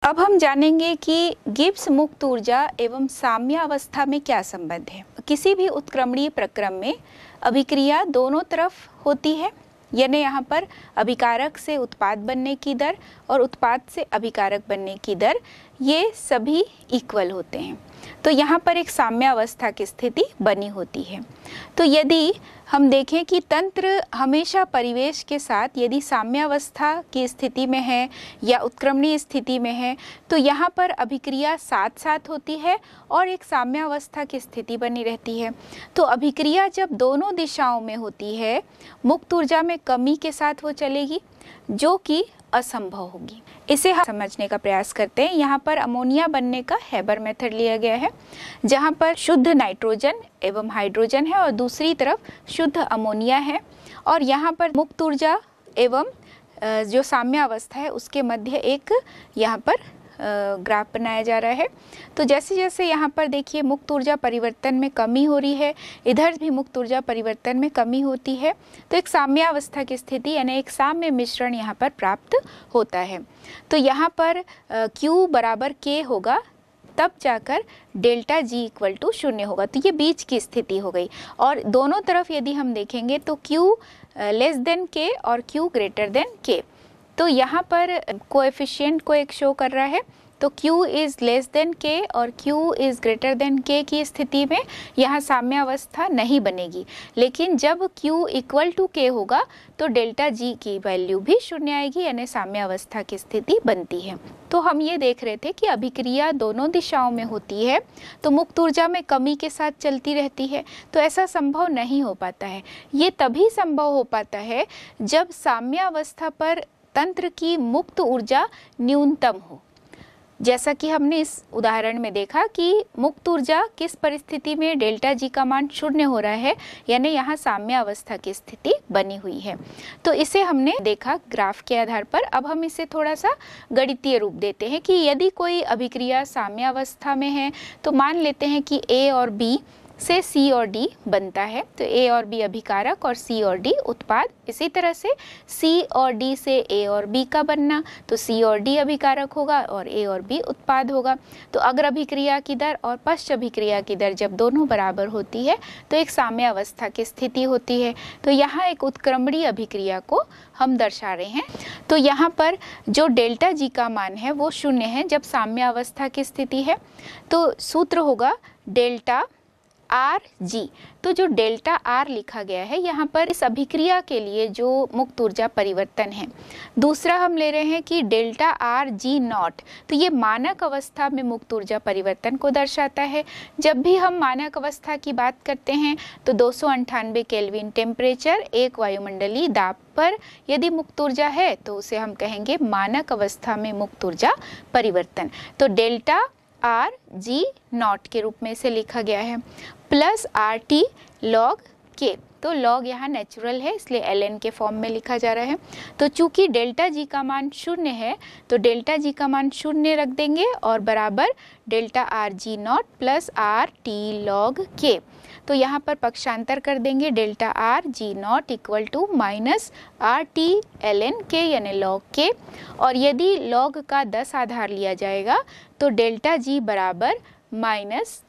अब हम जानेंगे कि गिब्स मुक्त ऊर्जा एवं साम्यावस्था में क्या संबंध है। किसी भी उत्क्रमणीय प्रक्रम में अभिक्रिया दोनों तरफ होती है, यानी यहाँ पर अभिकारक से उत्पाद बनने की दर और उत्पाद से अभिकारक बनने की दर ये सभी इक्वल होते हैं। तो यहाँ पर एक साम्यावस्था की स्थिति बनी होती है। तो यदि हम देखें कि तंत्र हमेशा परिवेश के साथ यदि साम्यावस्था की स्थिति में है या उत्क्रमणीय स्थिति में है, तो यहाँ पर अभिक्रिया साथ साथ होती है और एक साम्यावस्था की स्थिति बनी रहती है। तो अभिक्रिया जब दोनों दिशाओं में होती है, मुक्त ऊर्जा में कमी के साथ वो चलेगी, जो कि असंभव होगी। इसे हम समझने का प्रयास करते हैं। यहाँ पर अमोनिया बनने का हेबर मेथड लिया गया है, जहाँ पर शुद्ध नाइट्रोजन एवं हाइड्रोजन है और दूसरी तरफ शुद्ध अमोनिया है, और यहाँ पर मुक्त ऊर्जा एवं जो साम्यावस्था है उसके मध्य एक यहाँ पर ग्राफ बनाया जा रहा है। तो जैसे जैसे यहाँ पर देखिए मुक्त ऊर्जा परिवर्तन में कमी हो रही है, इधर भी मुक्त ऊर्जा परिवर्तन में कमी होती है, तो एक साम्यावस्था की स्थिति यानी एक साम्य मिश्रण यहाँ पर प्राप्त होता है। तो यहाँ पर Q बराबर K होगा, तब जाकर डेल्टा G इक्वल टू 0 होगा। तो ये बीच की स्थिति हो गई, और दोनों तरफ यदि हम देखेंगे तो Q लेस देन K और Q ग्रेटर देन K। तो यहाँ पर कोएफिशिएंट को एक शो कर रहा है, तो Q is less than K और Q is greater than K की स्थिति में यहाँ साम्यावस्था नहीं बनेगी। लेकिन जब Q इक्वल टू K होगा तो डेल्टा G की वैल्यू भी 0 आएगी, यानी साम्यावस्था की स्थिति बनती है। तो हम ये देख रहे थे कि अभिक्रिया दोनों दिशाओं में होती है, तो मुक्त ऊर्जा में कमी के साथ चलती रहती है। तो ऐसा संभव नहीं हो पाता है। ये तभी संभव हो पाता है जब साम्यावस्था पर तंत्र की मुक्त ऊर्जा न्यूनतम हो। जैसा कि हमने इस उदाहरण में देखा कि मुक्त ऊर्जा किस परिस्थिति में डेल्टा G का मान 0 हो रहा है, यानी यहाँ साम्यावस्था की स्थिति बनी हुई है। तो इसे हमने देखा ग्राफ के आधार पर। अब हम इसे थोड़ा सा गणितीय रूप देते हैं कि यदि कोई अभिक्रिया साम्यावस्था में है तो मान लेते हैं कि A और B से C और D बनता है, तो A और B अभिकारक और C और D उत्पाद। इसी तरह से C और D से A और B का बनना, तो C और D अभिकारक होगा और A और B उत्पाद होगा। तो अग्र अभिक्रिया की दर और पश्च अभिक्रिया की दर जब दोनों बराबर होती है तो एक साम्यावस्था की स्थिति होती है। तो यहाँ एक उत्क्रमणीय अभिक्रिया को हम दर्शा रहे हैं। तो यहाँ पर जो डेल्टा G का मान है वो 0 है जब साम्यावस्था की स्थिति है। तो सूत्र होगा डेल्टा RG। तो जो डेल्टा R लिखा गया है यहाँ पर इस अभिक्रिया के लिए जो मुक्त ऊर्जा परिवर्तन है। दूसरा हम ले रहे हैं कि डेल्टा RG0, तो ये मानक अवस्था में मुक्त ऊर्जा परिवर्तन को दर्शाता है। जब भी हम मानक अवस्था की बात करते हैं तो 298 केल्विन टेम्परेचर, एक वायुमंडलीय दाब पर यदि मुक्त ऊर्जा है तो उसे हम कहेंगे मानक अवस्था में मुक्त ऊर्जा परिवर्तन। तो डेल्टा RG0 के रूप में इसे लिखा गया है, प्लस RT log K। तो log यहाँ नेचुरल है इसलिए ln के फॉर्म में लिखा जा रहा है। तो चूंकि डेल्टा G का मान 0 है तो डेल्टा G का मान 0 रख देंगे और बराबर delta RG0 plus RT log K। तो यहाँ पर पक्षांतर कर देंगे, delta RG0 equal to minus RT ln K यानी log K, और यदि log का 10 आधार लिया जाएगा तो डेल्टा G बराबर माइनस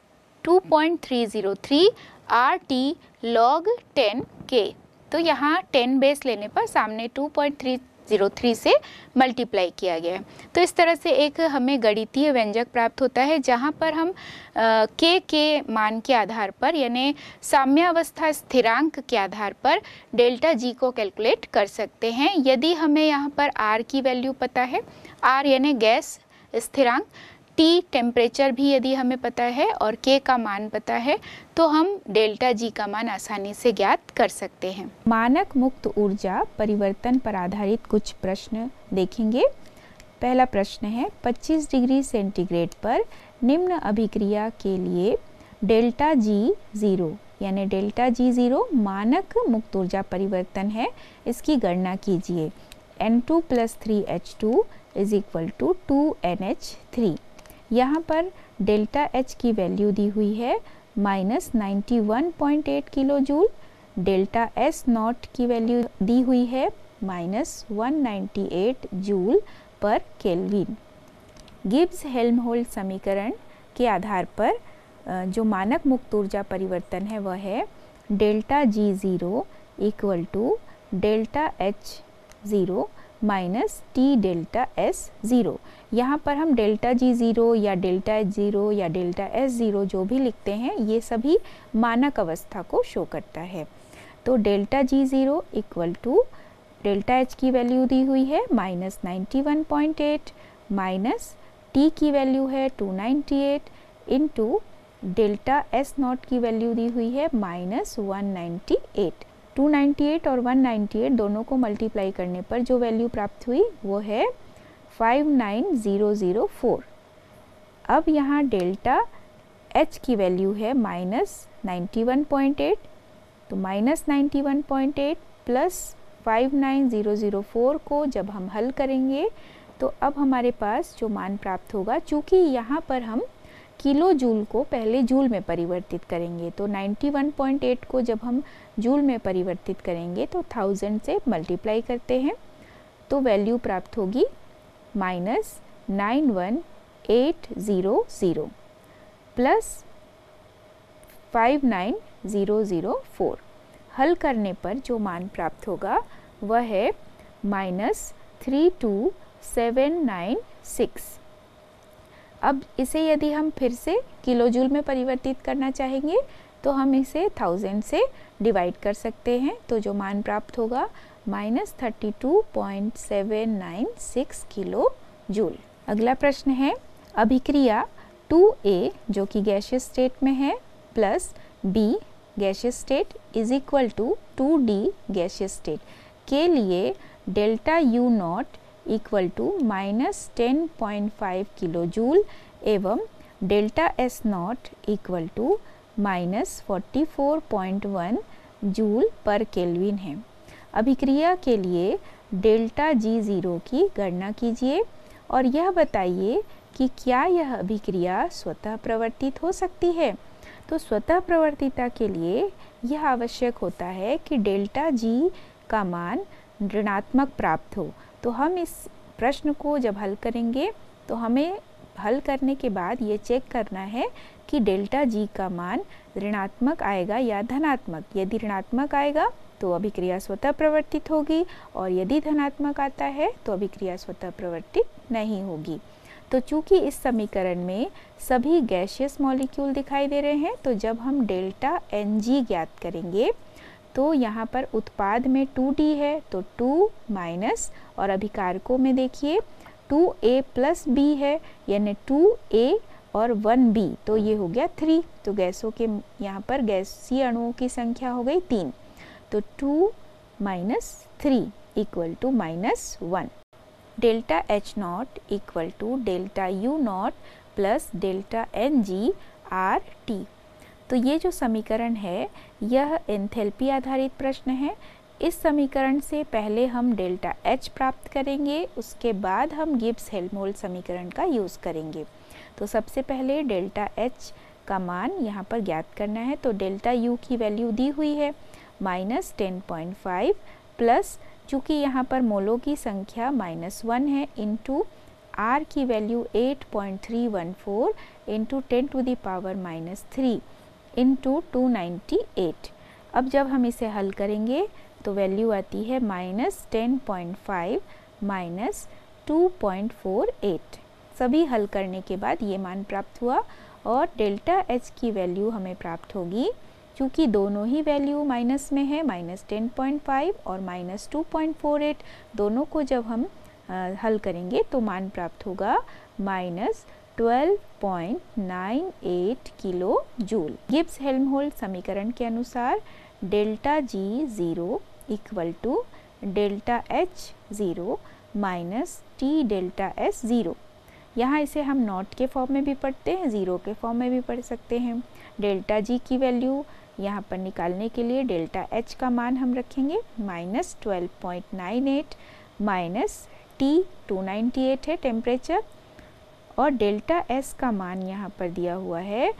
2.303 RT log 10K। तो यहाँ 10 बेस लेने पर सामने 2.303 से मल्टीप्लाई किया गया है। तो इस तरह से एक हमें गणितीय व्यंजक प्राप्त होता है जहाँ पर हम K के मान के आधार पर यानी साम्यावस्था स्थिरांक के आधार पर डेल्टा G को कैलकुलेट कर सकते हैं। यदि हमें यहाँ पर R की वैल्यू पता है, R यानी गैस स्थिरांक, T टेम्परेचर भी यदि हमें पता है और K का मान पता है तो हम डेल्टा G का मान आसानी से ज्ञात कर सकते हैं। मानक मुक्त ऊर्जा परिवर्तन पर आधारित कुछ प्रश्न देखेंगे। पहला प्रश्न है 25 डिग्री सेंटीग्रेड पर निम्न अभिक्रिया के लिए डेल्टा G0 यानी डेल्टा G0 मानक मुक्त ऊर्जा परिवर्तन है, इसकी गणना कीजिए। N2 plus 3H2 is equal to 2NH3। यहाँ पर डेल्टा H की वैल्यू दी हुई है minus 91.8 kilo joule, delta S0 की वैल्यू दी हुई है माइनस 198 जूल पर केल्विन। गिब्स हेल्महोल्ट्ज समीकरण के आधार पर जो मानक मुक्त ऊर्जा परिवर्तन है वह है delta G zero equal to delta H zero minus T delta S zero. यहाँ पर हम डेल्टा जी ज़ीरो या डेल्टा एच ज़ीरो या डेल्टा एस ज़ीरो जो भी लिखते हैं ये सभी मानक अवस्था को शो करता है। तो delta G zero equal to delta H की वैल्यू दी हुई है -91.8 माइनस टी की वैल्यू है 298 इंटू डेल्टा एस नॉट की वैल्यू दी हुई है -198। 298 और 198 दोनों को मल्टीप्लाई करने पर जो वैल्यू प्राप्त हुई वो है 59004। अब यहाँ डेल्टा एच की वैल्यू है -91.8, तो -91.8 प्लस 59004 को जब हम हल करेंगे तो अब हमारे पास जो मान प्राप्त होगा, चूँकि यहाँ पर हम किलो जूल को पहले जूल में परिवर्तित करेंगे, तो 91.8 को जब हम जूल में परिवर्तित करेंगे तो 1000 से मल्टीप्लाई करते हैं तो वैल्यू प्राप्त होगी -91800 प्लस 59004। हल करने पर जो मान प्राप्त होगा वह है -32796। अब इसे यदि हम फिर से किलो जूल में परिवर्तित करना चाहेंगे तो हम इसे 1000 से डिवाइड कर सकते हैं, तो जो मान प्राप्त होगा -32.796 किलो जूल। अगला प्रश्न है अभिक्रिया 2A जो कि गैसियस स्टेट में है plus B gaseous state is equal to 2D gaseous state के लिए delta U not equal to -10.5 kilo joule एवं delta S not equal to -44.1 joule पर केल्विन है। अभिक्रिया के लिए डेल्टा जी ज़ीरो की गणना कीजिए और यह बताइए कि क्या यह अभिक्रिया स्वतः प्रवर्तित हो सकती है। तो स्वतः प्रवर्तिता के लिए यह आवश्यक होता है कि डेल्टा जी का मान ऋणात्मक प्राप्त हो। तो हम इस प्रश्न को जब हल करेंगे तो हमें हल करने के बाद ये चेक करना है कि डेल्टा जी का मान ऋणात्मक आएगा या धनात्मक। यदि ऋणात्मक आएगा तो अभिक्रिया स्वतः प्रवर्तित होगी और यदि धनात्मक आता है तो अभिक्रिया स्वतः प्रवर्तित नहीं होगी। तो चूंकि इस समीकरण में सभी गैसियस मॉलिक्यूल दिखाई दे रहे हैं, तो जब हम डेल्टा Ng ज्ञात करेंगे तो यहाँ पर उत्पाद में 2D है तो 2 माइनस और अभिकारकों में देखिए 2A प्लस B है यानी 2A और 1B, तो ये हो गया 3। तो गैसों के यहाँ पर गैसीय अणुओं की संख्या हो गई 3, तो 2 minus 3 equal to -1। Delta H not equal to delta U not plus delta Ng R T. तो ये जो समीकरण है यह एंथैल्पी आधारित प्रश्न है। इस समीकरण से पहले हम डेल्टा H प्राप्त करेंगे, उसके बाद हम गिब्स हेल्महोल्ट्ज समीकरण का यूज़ करेंगे। तो सबसे पहले डेल्टा H का मान यहाँ पर ज्ञात करना है, तो डेल्टा U की वैल्यू दी हुई है -10.5 प्लस चूँकि यहाँ पर मोलों की संख्या -1 है इंटू R की वैल्यू 8.314 इंटू 10⁻³ इंटू 298। अब जब हम इसे हल करेंगे तो वैल्यू आती है -10.5 -2.48। सभी हल करने के बाद ये मान प्राप्त हुआ और डेल्टा H की वैल्यू हमें प्राप्त होगी, क्योंकि दोनों ही वैल्यू माइनस में है, -10.5 और -2.48, दोनों को जब हम हल करेंगे तो मान प्राप्त होगा -12.98 किलो जूल। गिब्स हेल्महोल्ट्ज समीकरण के अनुसार delta G zero equal to delta H zero minus T delta S zero. यहाँ इसे हम नॉट के फॉर्म में भी पढ़ते हैं, ज़ीरो के फॉर्म में भी पढ़ सकते हैं। डेल्टा जी की वैल्यू यहाँ पर निकालने के लिए डेल्टा एच का मान हम रखेंगे -12.98 माइनस टी 298 है टेम्परेचर, और डेल्टा एस का मान यहाँ पर दिया हुआ है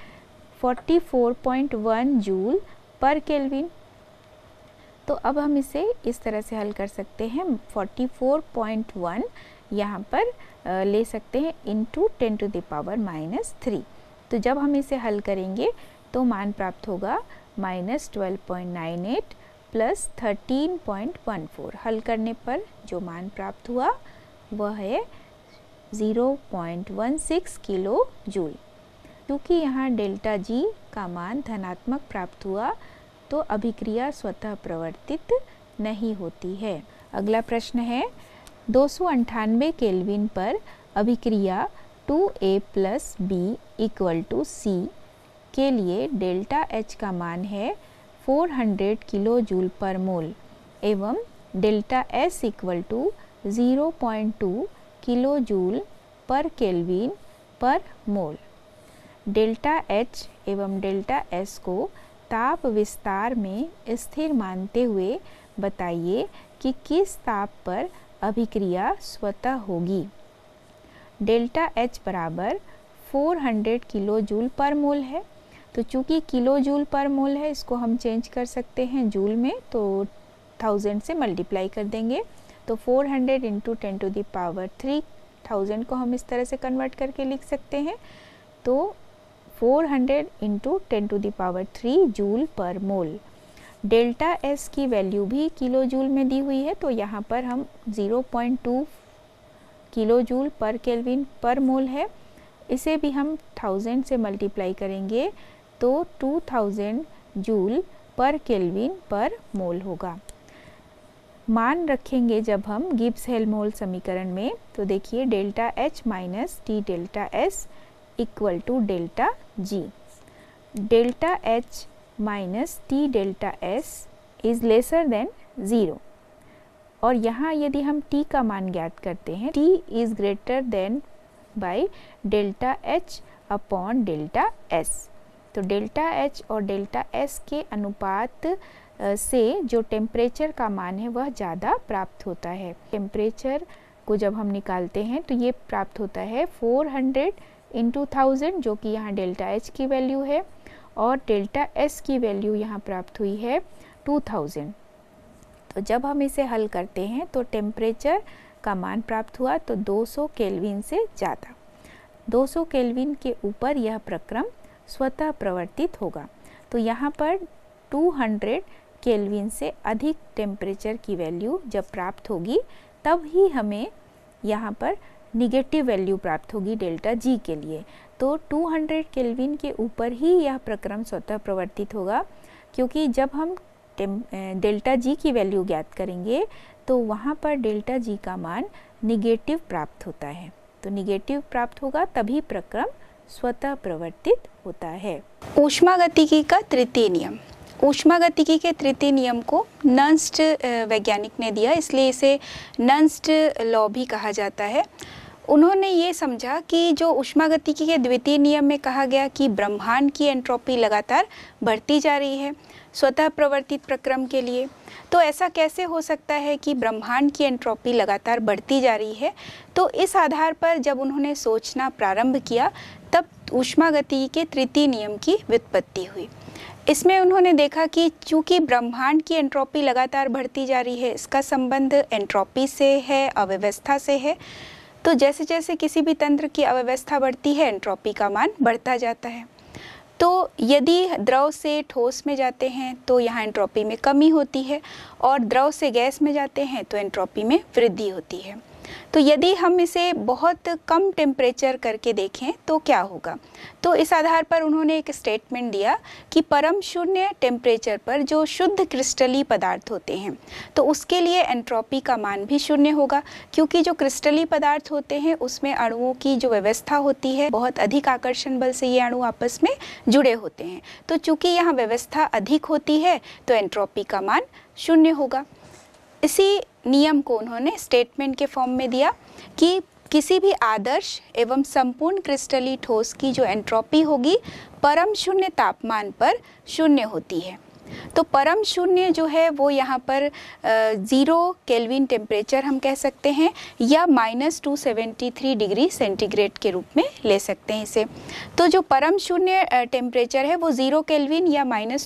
44.1 जूल पर केल्विन। तो अब हम इसे इस तरह से हल कर सकते हैं, 44.1 यहाँ पर ले सकते हैं इंटू 10⁻⁻3। तो जब हम इसे हल करेंगे तो मान प्राप्त होगा -12.98 प्लस 13.14। हल करने पर जो मान प्राप्त हुआ वह है 0.16 किलो जूल। क्योंकि यहाँ डेल्टा जी का मान धनात्मक प्राप्त हुआ तो अभिक्रिया स्वतः प्रवर्तित नहीं होती है। अगला प्रश्न है 298 केल्विन पर अभिक्रिया 2A plus B equal to C के लिए डेल्टा H का मान है 400 किलो जूल पर मोल एवं delta S equal to 0.2 kilo joule पर केल्विन पर मोल। डेल्टा H एवं डेल्टा S को ताप विस्तार में स्थिर मानते हुए बताइए कि किस ताप पर अभिक्रिया स्वतः होगी। डेल्टा H बराबर 400 किलो जूल पर मोल है, तो चूँकि किलो जूल पर मोल है इसको हम चेंज कर सकते हैं जूल में, तो 1000 से मल्टीप्लाई कर देंगे। तो 400 इंटू 10⁻³ 1000 को हम इस तरह से कन्वर्ट करके लिख सकते हैं। तो 400 इंटू 10⁻³ जूल पर मोल। डेल्टा S की वैल्यू भी किलो जूल में दी हुई है, तो यहाँ पर हम 0.2 किलो जूल पर केल्विन पर मोल है, इसे भी हम 1000 से मल्टीप्लाई करेंगे तो 2000 जूल पर केल्विन पर मोल होगा। मान रखेंगे जब हम गिब्स हेल्महोल्ट्ज़ समीकरण में, तो देखिए delta H minus T delta S equal to delta G। Delta H minus T delta S is lesser than 0, और यहाँ यदि हम t का मान ज्ञात करते हैं, t is greater than by delta H upon delta S। तो डेल्टा H और डेल्टा S के अनुपात से जो टेम्परेचर का मान है वह ज़्यादा प्राप्त होता है। टेम्परेचर को जब हम निकालते हैं तो ये प्राप्त होता है 400 इंटू 1000, जो कि यहाँ डेल्टा H की वैल्यू है, और डेल्टा S की वैल्यू यहाँ प्राप्त हुई है 2000। तो जब हम इसे हल करते हैं तो टेम्परेचर का मान प्राप्त हुआ तो 200 केल्विन से ज़्यादा। 200 केल्विन के ऊपर यह प्रक्रम स्वतः प्रवर्तित होगा। तो यहाँ पर 200 केल्विन से अधिक टेम्परेचर की वैल्यू जब प्राप्त होगी तब ही हमें यहाँ पर निगेटिव वैल्यू प्राप्त होगी डेल्टा जी के लिए। तो 200 केल्विन के ऊपर ही यह प्रक्रम स्वतः प्रवर्तित होगा, क्योंकि जब हम डेल्टा जी की वैल्यू ज्ञात करेंगे तो वहाँ पर डेल्टा जी का मान निगेटिव प्राप्त होता है। तो निगेटिव प्राप्त होगा तभी प्रक्रम स्वतः प्रवर्तित होता है। ऊष्मागतिकी का तृतीय नियम। ऊष्मागतिकी के तृतीय नियम को नर्स्ट वैज्ञानिक ने दिया, इसलिए इसे नर्स्ट लॉ भी कहा जाता है। उन्होंने ये समझा कि जो ऊष्मागतिकी के द्वितीय नियम में कहा गया कि ब्रह्मांड की एंट्रोपी लगातार बढ़ती जा रही है स्वतः प्रवर्तित प्रक्रम के लिए, तो ऐसा कैसे हो सकता है कि ब्रह्मांड की एंट्रोपी लगातार बढ़ती जा रही है। तो इस आधार पर जब उन्होंने सोचना प्रारंभ किया तब ऊष्मागतिकी के तृतीय नियम की व्युत्पत्ति हुई। इसमें उन्होंने देखा कि चूंकि ब्रह्मांड की एंट्रोपी लगातार बढ़ती जा रही है, इसका संबंध एंट्रोपी से है, अव्यवस्था से है। तो जैसे जैसे किसी भी तंत्र की अव्यवस्था बढ़ती है एंट्रोपी का मान बढ़ता जाता है। तो यदि द्रव से ठोस में जाते हैं तो यहाँ एंट्रोपी में कमी होती है, और द्रव से गैस में जाते हैं तो एंट्रोपी में वृद्धि होती है। तो यदि हम इसे बहुत कम टेम्परेचर करके देखें तो क्या होगा, तो इस आधार पर उन्होंने एक स्टेटमेंट दिया कि परम शून्य टेम्परेचर पर जो शुद्ध क्रिस्टली पदार्थ होते हैं तो उसके लिए एंट्रोपी का मान भी शून्य होगा, क्योंकि जो क्रिस्टली पदार्थ होते हैं उसमें अणुओं की जो व्यवस्था होती है, बहुत अधिक आकर्षण बल से ये अणु आपस में जुड़े होते हैं। तो चूंकि यहाँ व्यवस्था अधिक होती है तो एंट्रोपी का मान शून्य होगा। इसी नियम को उन्होंने स्टेटमेंट के फॉर्म में दिया कि किसी भी आदर्श एवं संपूर्ण क्रिस्टली ठोस की जो एंट्रोपी होगी परम शून्य तापमान पर शून्य होती है। तो परम शून्य जो है वो यहाँ पर 0 केल्विन टेम्परेचर हम कह सकते हैं, या -273 डिग्री सेंटीग्रेड के रूप में ले सकते हैं इसे। तो जो परम शून्य टेम्परेचर है वो 0 केल्विन या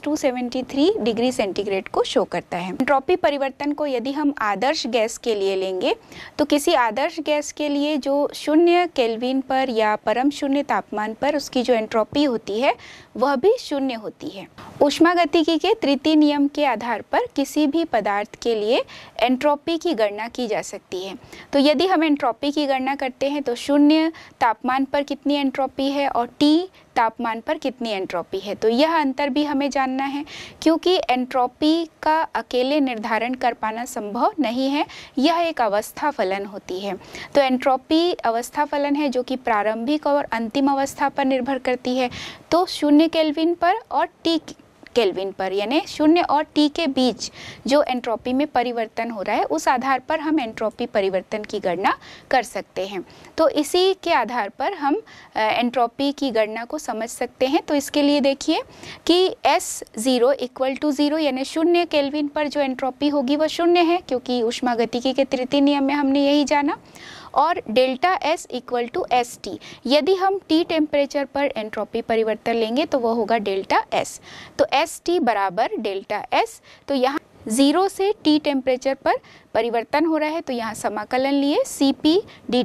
-273 डिग्री सेंटीग्रेड को शो करता है। एंट्रोपी परिवर्तन को यदि हम आदर्श गैस के लिए लेंगे तो किसी आदर्श गैस के लिए जो 0 केल्विन पर या परम शून्य तापमान पर उसकी जो एंट्रोपी होती है वह भी 0 होती है। ऊष्मागतिकी के तृतीय नियम के आधार पर किसी भी पदार्थ के लिए एंट्रोपी की गणना की जा सकती है। तो यदि हम एंट्रोपी की गणना करते हैं तो 0 तापमान पर कितनी एंट्रोपी है और T तापमान पर कितनी एंट्रोपी है, तो यह अंतर भी हमें जानना है, क्योंकि एंट्रोपी का अकेले निर्धारण कर पाना संभव नहीं है, यह एक अवस्था फलन होती है। तो एंट्रोपी अवस्था फलन है जो कि प्रारंभिक और अंतिम अवस्था पर निर्भर करती है। तो 0 केल्विन पर और T केल्विन पर, यानी 0 और T के बीच जो एंट्रोपी में परिवर्तन हो रहा है उस आधार पर हम एंट्रोपी परिवर्तन की गणना कर सकते हैं। तो इसी के आधार पर हम एंट्रोपी की गणना को समझ सकते हैं। तो इसके लिए देखिए कि S0 = 0, यानी 0 केल्विन पर जो एंट्रोपी होगी वह 0 है, क्योंकि ऊष्मागतिकी के तृतीय नियम में हमने यही जाना। और डेल्टा S = ST, यदि हम T टेम्परेचर पर एंट्रोपी परिवर्तन लेंगे तो वह होगा डेल्टा S। तो ST बराबर डेल्टा S। तो यहाँ 0 से T टेम्परेचर पर परिवर्तन हो रहा है, तो यहाँ समाकलन लिए Cp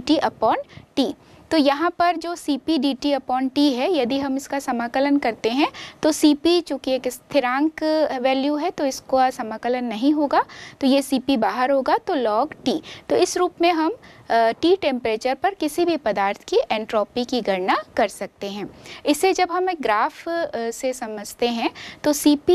dt/T। तो यहाँ पर जो Cp dt/T है, यदि हम इसका समाकलन करते हैं तो Cp चूँकि एक स्थिरांक वैल्यू है तो इसको समाकलन नहीं होगा, तो ये Cp बाहर होगा, तो log T। तो इस रूप में हम T टेम्परेचर पर किसी भी पदार्थ की एंट्रोपी की गणना कर सकते हैं। इसे जब हम एक ग्राफ से समझते हैं तो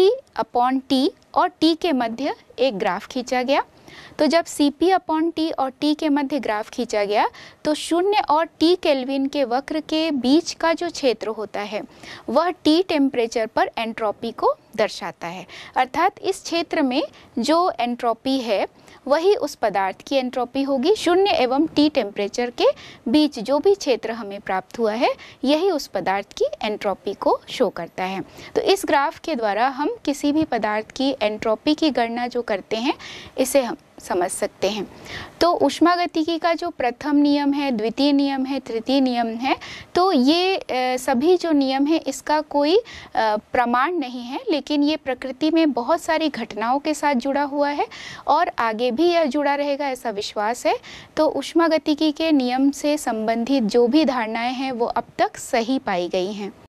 Cp/T और T के मध्य एक ग्राफ खींचा गया। तो जब Cp/T और T के मध्य ग्राफ खींचा गया तो 0 और T केल्विन के वक्र के बीच का जो क्षेत्र होता है वह T टेम्परेचर पर एंट्रोपी को दर्शाता है। अर्थात इस क्षेत्र में जो एंट्रोपी है वही उस पदार्थ की एंट्रोपी होगी। 0 एवं T टेम्परेचर के बीच जो भी क्षेत्र हमें प्राप्त हुआ है यही उस पदार्थ की एंट्रोपी को शो करता है। तो इस ग्राफ के द्वारा हम किसी भी पदार्थ की एंट्रोपी की गणना जो करते हैं इसे हम समझ सकते हैं। तो ऊष्मागतिकी का जो प्रथम नियम है, द्वितीय नियम है, तृतीय नियम है, तो ये सभी जो नियम है इसका कोई प्रमाण नहीं है, लेकिन ये प्रकृति में बहुत सारी घटनाओं के साथ जुड़ा हुआ है और आगे भी यह जुड़ा रहेगा ऐसा विश्वास है। तो ऊष्मागतिकी के नियम से संबंधित जो भी धारणाएं हैं वो अब तक सही पाई गई हैं।